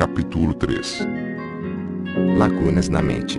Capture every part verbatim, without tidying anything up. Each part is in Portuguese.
Capítulo três. Lacunas na mente.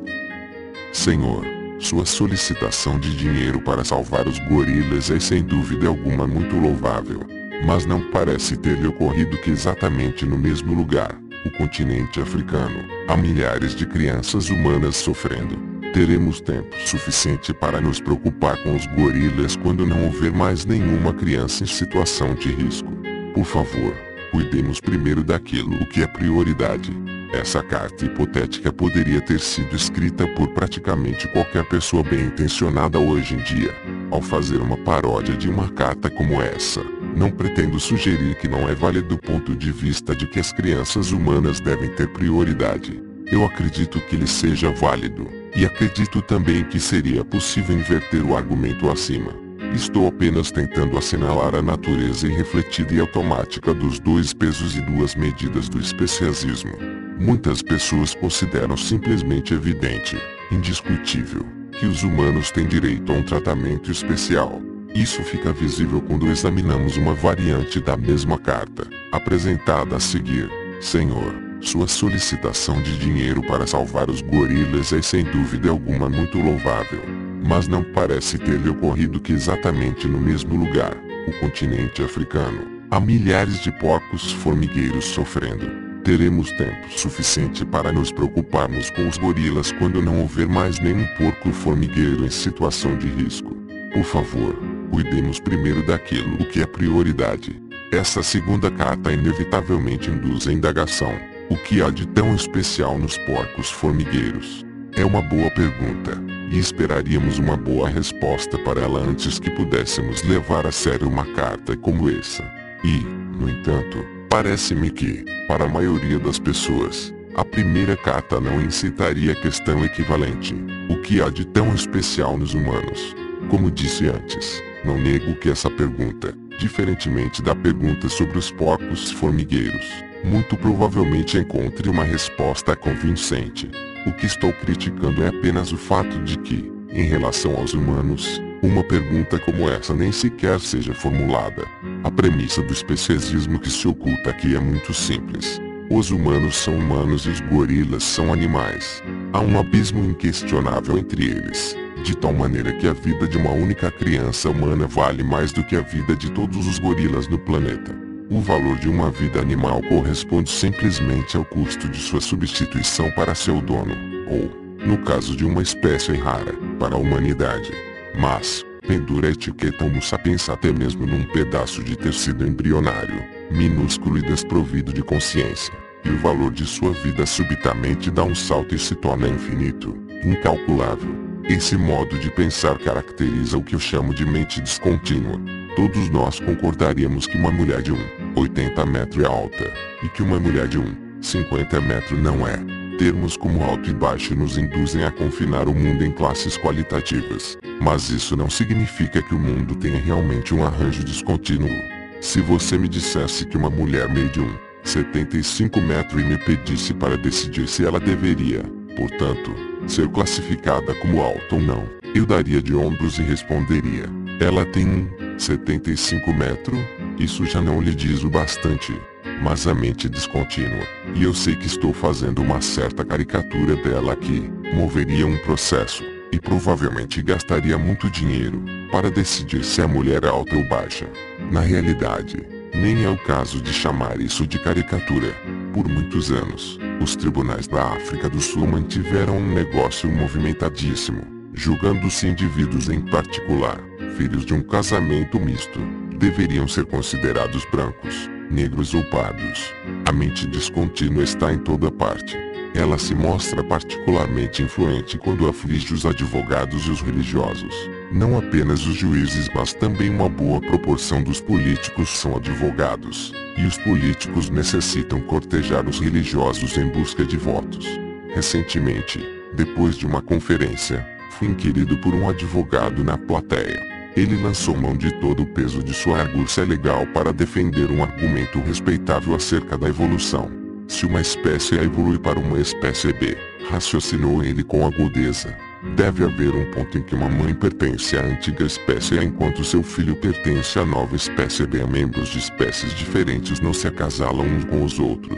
Senhor, sua solicitação de dinheiro para salvar os gorilas é sem dúvida alguma muito louvável. Mas não parece ter-lhe ocorrido que exatamente no mesmo lugar, o continente africano, há milhares de crianças humanas sofrendo. Teremos tempo suficiente para nos preocupar com os gorilas quando não houver mais nenhuma criança em situação de risco. Por favor, cuidemos primeiro daquilo o que é prioridade. Essa carta hipotética poderia ter sido escrita por praticamente qualquer pessoa bem-intencionada hoje em dia. Ao fazer uma paródia de uma carta como essa, não pretendo sugerir que não é válido do ponto de vista de que as crianças humanas devem ter prioridade. Eu acredito que ele seja válido, e acredito também que seria possível inverter o argumento acima. Estou apenas tentando assinalar a natureza irrefletida e automática dos dois pesos e duas medidas do especiesismo. Muitas pessoas consideram simplesmente evidente, indiscutível, que os humanos têm direito a um tratamento especial. Isso fica visível quando examinamos uma variante da mesma carta, apresentada a seguir. Senhor, sua solicitação de dinheiro para salvar os gorilas é sem dúvida alguma muito louvável. Mas não parece ter-lhe ocorrido que exatamente no mesmo lugar, o continente africano, há milhares de porcos formigueiros sofrendo. Teremos tempo suficiente para nos preocuparmos com os gorilas quando não houver mais nenhum porco formigueiro em situação de risco. Por favor, cuidemos primeiro daquilo o que é prioridade. Essa segunda carta inevitavelmente induz a indagação: o que há de tão especial nos porcos formigueiros? É uma boa pergunta, e esperaríamos uma boa resposta para ela antes que pudéssemos levar a sério uma carta como essa. E, no entanto, parece-me que, para a maioria das pessoas, a primeira carta não incitaria a questão equivalente: o que há de tão especial nos humanos? Como disse antes, não nego que essa pergunta, diferentemente da pergunta sobre os porcos formigueiros, muito provavelmente encontre uma resposta convincente. O que estou criticando é apenas o fato de que, em relação aos humanos, uma pergunta como essa nem sequer seja formulada. A premissa do especiesismo que se oculta aqui é muito simples. Os humanos são humanos e os gorilas são animais. Há um abismo inquestionável entre eles, de tal maneira que a vida de uma única criança humana vale mais do que a vida de todos os gorilas no planeta. O valor de uma vida animal corresponde simplesmente ao custo de sua substituição para seu dono, ou, no caso de uma espécie rara, para a humanidade. Mas, pendura a etiqueta Homo sapiens até mesmo num pedaço de tecido embrionário, minúsculo e desprovido de consciência, e o valor de sua vida subitamente dá um salto e se torna infinito, incalculável. Esse modo de pensar caracteriza o que eu chamo de mente descontínua. Todos nós concordaríamos que uma mulher de um metro e oitenta metros é alta, e que uma mulher de um metro e cinquenta metros não é. Termos como alto e baixo nos induzem a confinar o mundo em classes qualitativas, mas isso não significa que o mundo tenha realmente um arranjo descontínuo. Se você me dissesse que uma mulher mede um metro e setenta e cinco metros e me pedisse para decidir se ela deveria, portanto, ser classificada como alta ou não, eu daria de ombros e responderia: ela tem um metro e setenta e cinco metros, isso já não lhe diz o bastante. Mas a mente descontínua, e eu sei que estou fazendo uma certa caricatura dela aqui, moveria um processo, e provavelmente gastaria muito dinheiro, para decidir se a mulher é alta ou baixa. Na realidade, nem é o caso de chamar isso de caricatura. Por muitos anos, os tribunais da África do Sul mantiveram um negócio movimentadíssimo, julgando-se indivíduos em particular, filhos de um casamento misto, deveriam ser considerados brancos, negros ou pardos. A mente descontínua está em toda parte. Ela se mostra particularmente influente quando aflige os advogados e os religiosos. Não apenas os juízes, mas também uma boa proporção dos políticos são advogados, e os políticos necessitam cortejar os religiosos em busca de votos. Recentemente, depois de uma conferência, fui inquirido por um advogado na plateia. Ele lançou mão de todo o peso de sua argúcia legal para defender um argumento respeitável acerca da evolução. Se uma espécie A evolui para uma espécie B, raciocinou ele com agudeza, deve haver um ponto em que uma mãe pertence à antiga espécie A enquanto seu filho pertence à nova espécie B. Membros de espécies diferentes não se acasalam uns com os outros.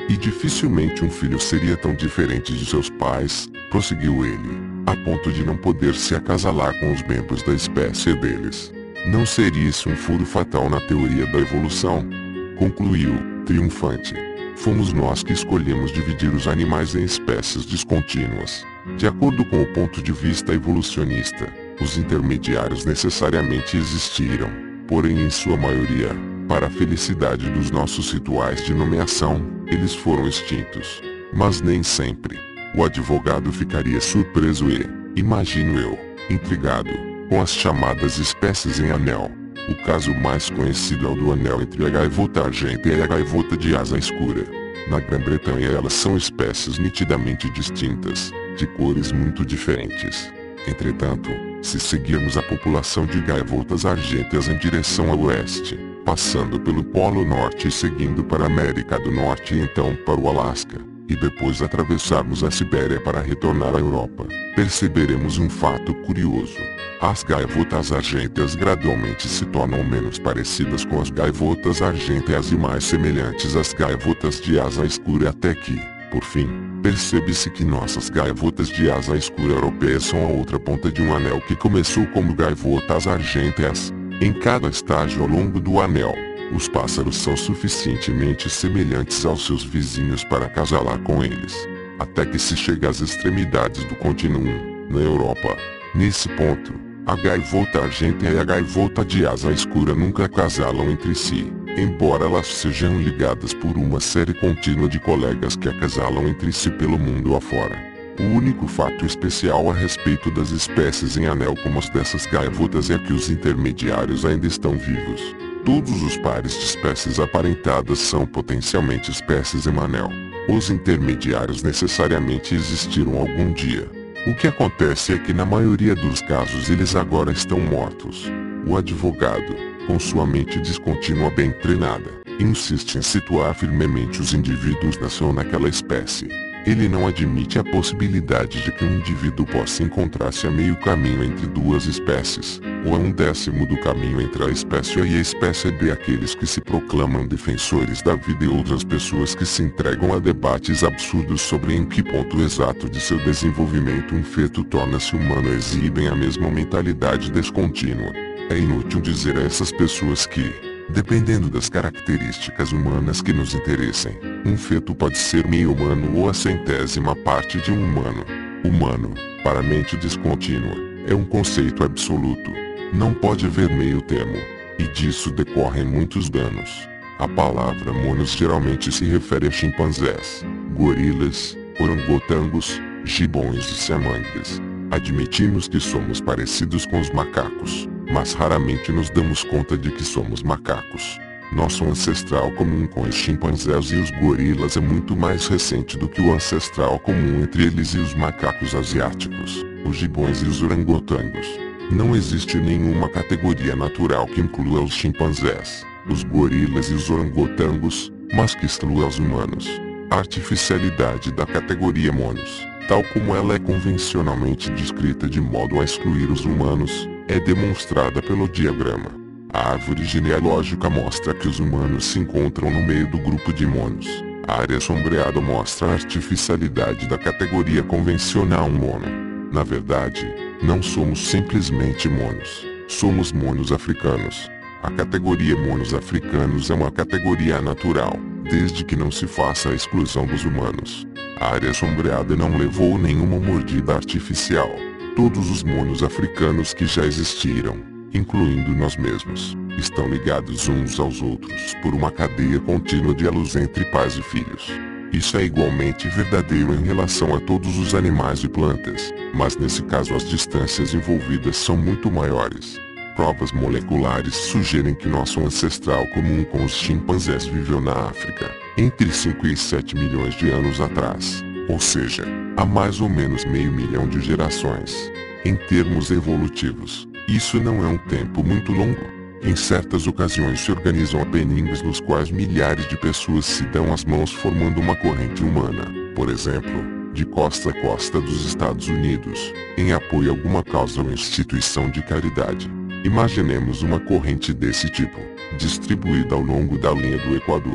E dificilmente um filho seria tão diferente de seus pais, prosseguiu ele, a ponto de não poder se acasalar com os membros da espécie deles. Não seria isso um furo fatal na teoria da evolução? Concluiu, triunfante. Fomos nós que escolhemos dividir os animais em espécies descontínuas. De acordo com o ponto de vista evolucionista, os intermediários necessariamente existiram, porém em sua maioria, para a felicidade dos nossos rituais de nomeação, eles foram extintos. Mas nem sempre. O advogado ficaria surpreso e, imagino eu, intrigado, com as chamadas espécies em anel. O caso mais conhecido é o do anel entre a gaivota argenta e a gaivota de asa escura. Na Grã-Bretanha elas são espécies nitidamente distintas, de cores muito diferentes. Entretanto, se seguirmos a população de gaivotas argentas em direção ao oeste, passando pelo Polo Norte e seguindo para a América do Norte e então para o Alasca, e depois atravessarmos a Sibéria para retornar à Europa, perceberemos um fato curioso. As gaivotas argentas gradualmente se tornam menos parecidas com as gaivotas argenteas e mais semelhantes às gaivotas de asa escura até que, por fim, percebe-se que nossas gaivotas de asa escura europeias são a outra ponta de um anel que começou como gaivotas argenteas. Em cada estágio ao longo do anel, os pássaros são suficientemente semelhantes aos seus vizinhos para acasalar com eles, até que se chega às extremidades do continuum, na Europa. Nesse ponto, a gaivota argenta e a gaivota de asa escura nunca acasalam entre si, embora elas sejam ligadas por uma série contínua de colegas que acasalam entre si pelo mundo afora. O único fato especial a respeito das espécies em anel como as dessas gaivotas é que os intermediários ainda estão vivos. Todos os pares de espécies aparentadas são potencialmente espécies em anel. Os intermediários necessariamente existiram algum dia. O que acontece é que na maioria dos casos eles agora estão mortos. O advogado, com sua mente descontínua bem treinada, insiste em situar firmemente os indivíduos nação naquela espécie. Ele não admite a possibilidade de que um indivíduo possa encontrar-se a meio caminho entre duas espécies, ou a um décimo do caminho entre a espécie A e a espécie B. Aqueles que se proclamam defensores da vida e outras pessoas que se entregam a debates absurdos sobre em que ponto exato de seu desenvolvimento um feto torna-se humano exibem a mesma mentalidade descontínua. É inútil dizer a essas pessoas que, dependendo das características humanas que nos interessem, um feto pode ser meio humano ou a centésima parte de um humano. Humano, para a mente descontínua, é um conceito absoluto. Não pode haver meio termo, e disso decorrem muitos danos. A palavra monos geralmente se refere a chimpanzés, gorilas, orangotangos, gibões e samangues. Admitimos que somos parecidos com os macacos, mas raramente nos damos conta de que somos macacos. Nosso ancestral comum com os chimpanzés e os gorilas é muito mais recente do que o ancestral comum entre eles e os macacos asiáticos, os gibões e os orangotangos. Não existe nenhuma categoria natural que inclua os chimpanzés, os gorilas e os orangotangos, mas que exclua os humanos. A artificialidade da categoria monos, tal como ela é convencionalmente descrita de modo a excluir os humanos, é demonstrada pelo diagrama. A árvore genealógica mostra que os humanos se encontram no meio do grupo de monos. A área sombreada mostra a artificialidade da categoria convencional mono. Na verdade, não somos simplesmente monos, somos monos africanos. A categoria monos africanos é uma categoria natural, desde que não se faça a exclusão dos humanos. A área sombreada não levou nenhuma mordida artificial. Todos os monos africanos que já existiram, incluindo nós mesmos, estão ligados uns aos outros por uma cadeia contínua de elos entre pais e filhos. Isso é igualmente verdadeiro em relação a todos os animais e plantas, mas nesse caso as distâncias envolvidas são muito maiores. Provas moleculares sugerem que nosso ancestral comum com os chimpanzés viveu na África, entre cinco e sete milhões de anos atrás, ou seja, há mais ou menos meio milhão de gerações. Em termos evolutivos, isso não é um tempo muito longo. Em certas ocasiões se organizam happenings nos quais milhares de pessoas se dão as mãos formando uma corrente humana, por exemplo, de costa a costa dos Estados Unidos, em apoio a alguma causa ou instituição de caridade. Imaginemos uma corrente desse tipo, distribuída ao longo da linha do Equador.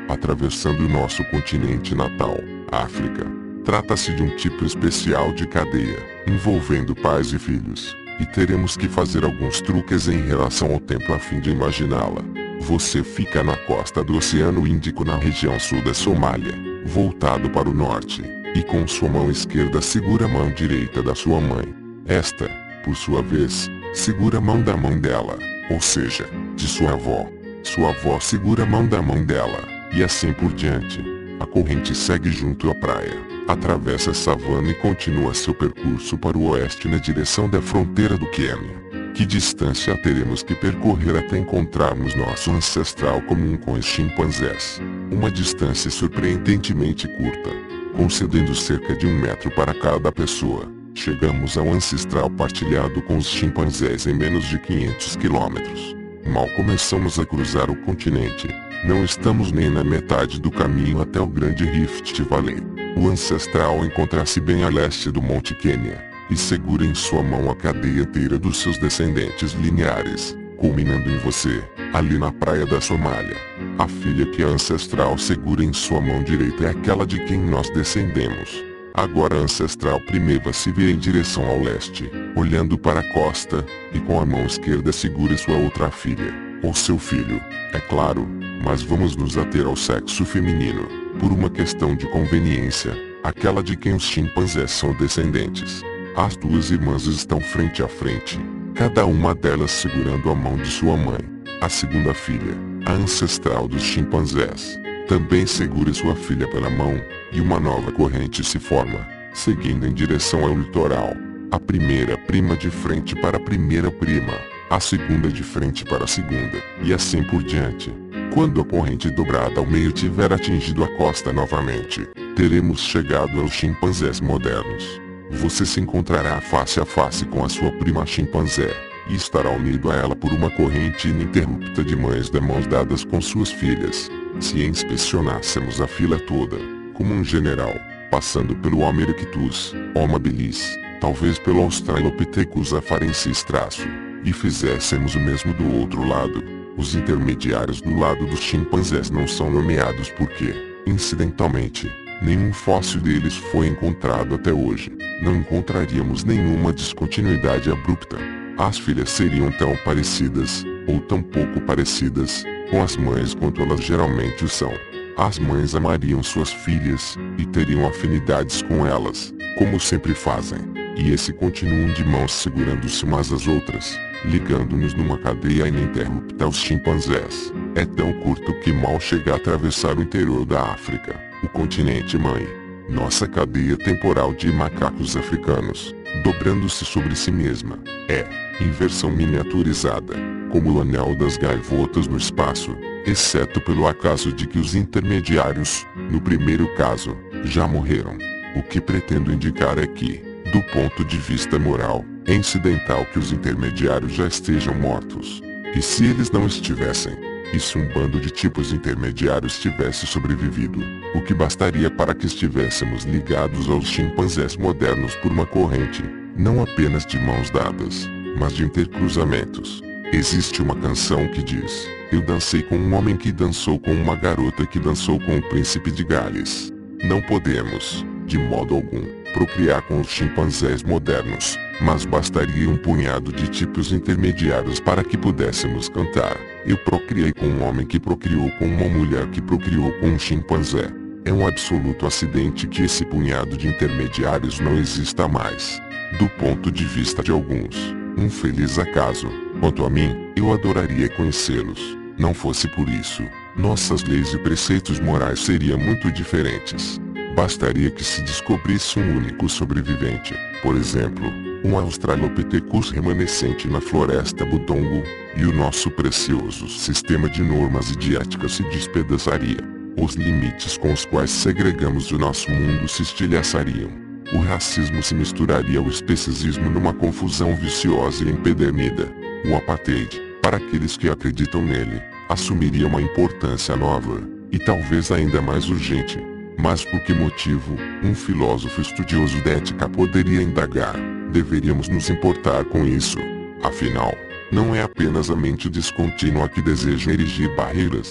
atravessando o nosso continente natal, África. Trata-se de um tipo especial de cadeia, envolvendo pais e filhos, e teremos que fazer alguns truques em relação ao tempo a fim de imaginá-la. Você fica na costa do Oceano Índico na região sul da Somália, voltado para o norte, e com sua mão esquerda segura a mão direita da sua mãe. Esta, por sua vez, segura a mão da mãe dela, ou seja, de sua avó. Sua avó segura a mão da mãe dela, e assim por diante. A corrente segue junto à praia, atravessa a savana e continua seu percurso para o oeste na direção da fronteira do Quênia. Que distância teremos que percorrer até encontrarmos nosso ancestral comum com os chimpanzés? Uma distância surpreendentemente curta, concedendo cerca de um metro para cada pessoa. Chegamos ao ancestral partilhado com os chimpanzés em menos de quinhentos quilômetros. Mal começamos a cruzar o continente, não estamos nem na metade do caminho até o grande Rift Valley. O ancestral encontra-se bem a leste do Monte Quênia, e segura em sua mão a cadeia inteira dos seus descendentes lineares, culminando em você, ali na praia da Somália. A filha que a ancestral segura em sua mão direita é aquela de quem nós descendemos. Agora a ancestral primeira se vê em direção ao leste, olhando para a costa, e com a mão esquerda segura sua outra filha, ou seu filho, é claro, mas vamos nos ater ao sexo feminino, por uma questão de conveniência, aquela de quem os chimpanzés são descendentes. As duas irmãs estão frente a frente, cada uma delas segurando a mão de sua mãe. A segunda filha, a ancestral dos chimpanzés, também segura sua filha pela mão, e uma nova corrente se forma, seguindo em direção ao litoral. A primeira prima de frente para a primeira prima, a segunda de frente para a segunda, e assim por diante. Quando a corrente dobrada ao meio tiver atingido a costa novamente, teremos chegado aos chimpanzés modernos. Você se encontrará face a face com a sua prima chimpanzé, e estará unido a ela por uma corrente ininterrupta de mães de mãos dadas com suas filhas. Se inspecionássemos a fila toda, como um general, passando pelo Homo erectus, Homo habilis, talvez pelo Australopithecus afarensis traço, e fizéssemos o mesmo do outro lado, os intermediários do lado dos chimpanzés não são nomeados porque, incidentalmente, nenhum fóssil deles foi encontrado até hoje. Não encontraríamos nenhuma descontinuidade abrupta. As filhas seriam tão parecidas, ou tão pouco parecidas, com as mães quanto elas geralmente o são. As mães amariam suas filhas, e teriam afinidades com elas, como sempre fazem. E esse continuam de mãos segurando-se umas às outras, ligando-nos numa cadeia ininterrupta aos chimpanzés. É tão curto que mal chega a atravessar o interior da África, o continente mãe. Nossa cadeia temporal de macacos africanos, dobrando-se sobre si mesma, é, em versão miniaturizada, como o anel das gaivotas no espaço, exceto pelo acaso de que os intermediários, no primeiro caso, já morreram. O que pretendo indicar é que, do ponto de vista moral, é incidental que os intermediários já estejam mortos. E se eles não estivessem, e se um bando de tipos intermediários tivesse sobrevivido, o que bastaria para que estivéssemos ligados aos chimpanzés modernos por uma corrente, não apenas de mãos dadas, mas de intercruzamentos. Existe uma canção que diz: eu dancei com um homem que dançou com uma garota que dançou com o príncipe de Gales. Não podemos, de modo algum, procriar com os chimpanzés modernos, mas bastaria um punhado de tipos intermediários para que pudéssemos cantar. Eu procriei com um homem que procriou com uma mulher que procriou com um chimpanzé. É um absoluto acidente que esse punhado de intermediários não exista mais. Do ponto de vista de alguns, um feliz acaso. Quanto a mim, eu adoraria conhecê-los. Não fosse por isso, nossas leis e preceitos morais seriam muito diferentes. Bastaria que se descobrisse um único sobrevivente, por exemplo, um Australopithecus remanescente na floresta Budongo, e o nosso precioso sistema de normas e de ética se despedaçaria. Os limites com os quais segregamos o nosso mundo se estilhaçariam. O racismo se misturaria ao especismo numa confusão viciosa e empedernida. O apartheid, para aqueles que acreditam nele, assumiria uma importância nova, e talvez ainda mais urgente. Mas por que motivo, um filósofo estudioso de ética poderia indagar, deveríamos nos importar com isso? Afinal, não é apenas a mente descontínua que deseja erigir barreiras.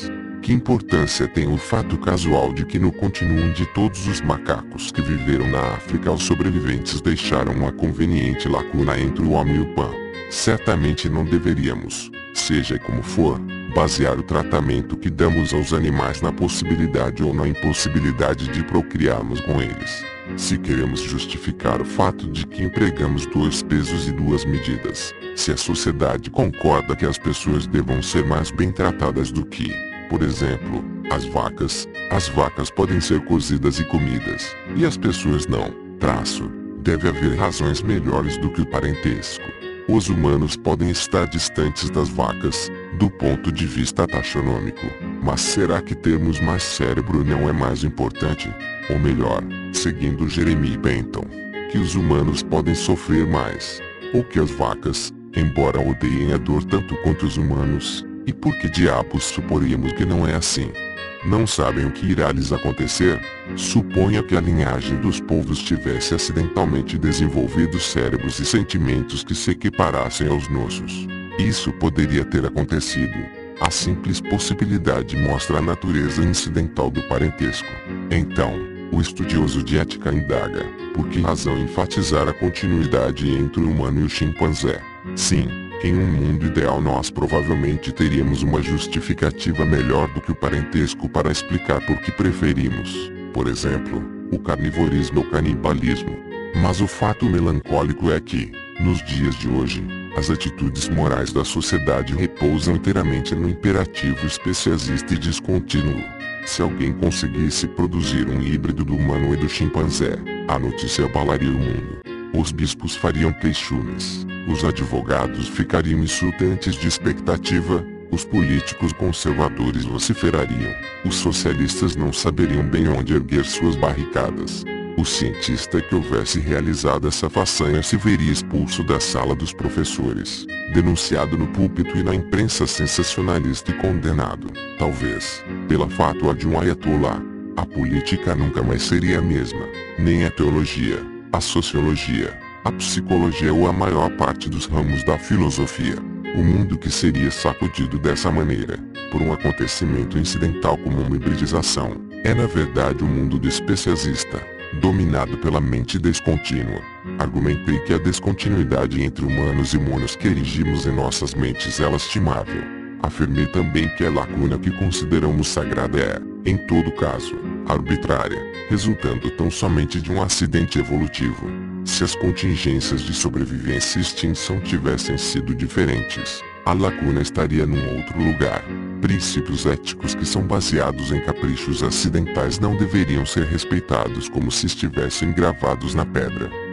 Que importância tem o fato casual de que no continuum de todos os macacos que viveram na África os sobreviventes deixaram uma conveniente lacuna entre o homem e o pão? Certamente não deveríamos, seja como for, basear o tratamento que damos aos animais na possibilidade ou na impossibilidade de procriarmos com eles. Se queremos justificar o fato de que empregamos dois pesos e duas medidas, se a sociedade concorda que as pessoas devam ser mais bem tratadas do que, por exemplo, as vacas, as vacas podem ser cozidas e comidas, e as pessoas não, traço, deve haver razões melhores do que o parentesco. Os humanos podem estar distantes das vacas, do ponto de vista taxonômico, mas será que termos mais cérebro não é mais importante? Ou melhor, seguindo Jeremy Bentham, que os humanos podem sofrer mais, ou que as vacas, embora odeiem a dor tanto quanto os humanos, e por que diabos suporíamos que não é assim? Não sabem o que irá lhes acontecer? Suponha que a linhagem dos povos tivesse acidentalmente desenvolvido cérebros e sentimentos que se equiparassem aos nossos. Isso poderia ter acontecido. A simples possibilidade mostra a natureza incidental do parentesco. Então, o estudioso de ética indaga, por que razão enfatizar a continuidade entre o humano e o chimpanzé? Sim, em um mundo ideal nós provavelmente teríamos uma justificativa melhor do que o parentesco para explicar por que preferimos, por exemplo, o carnivorismo ou canibalismo. Mas o fato melancólico é que, nos dias de hoje, as atitudes morais da sociedade repousam inteiramente no imperativo especialista e descontínuo. Se alguém conseguisse produzir um híbrido do humano e do chimpanzé, a notícia abalaria o mundo. Os bispos fariam queixumes, os advogados ficariam insultantes de expectativa, os políticos conservadores vociferariam, os socialistas não saberiam bem onde erguer suas barricadas. O cientista que houvesse realizado essa façanha se veria expulso da sala dos professores, denunciado no púlpito e na imprensa sensacionalista e condenado, talvez, pela fátua de um ayatollah. A política nunca mais seria a mesma, nem a teologia, a sociologia, a psicologia ou a maior parte dos ramos da filosofia. O mundo que seria sacudido dessa maneira, por um acontecimento incidental como uma hibridização, é na verdade o mundo do especialista, dominado pela mente descontínua. Argumentei que a descontinuidade entre humanos e monos que erigimos em nossas mentes é lastimável. Afirmei também que a lacuna que consideramos sagrada é, em todo caso, arbitrária, resultando tão somente de um acidente evolutivo. Se as contingências de sobrevivência e extinção tivessem sido diferentes, a lacuna estaria num outro lugar. Princípios éticos que são baseados em caprichos acidentais não deveriam ser respeitados como se estivessem gravados na pedra.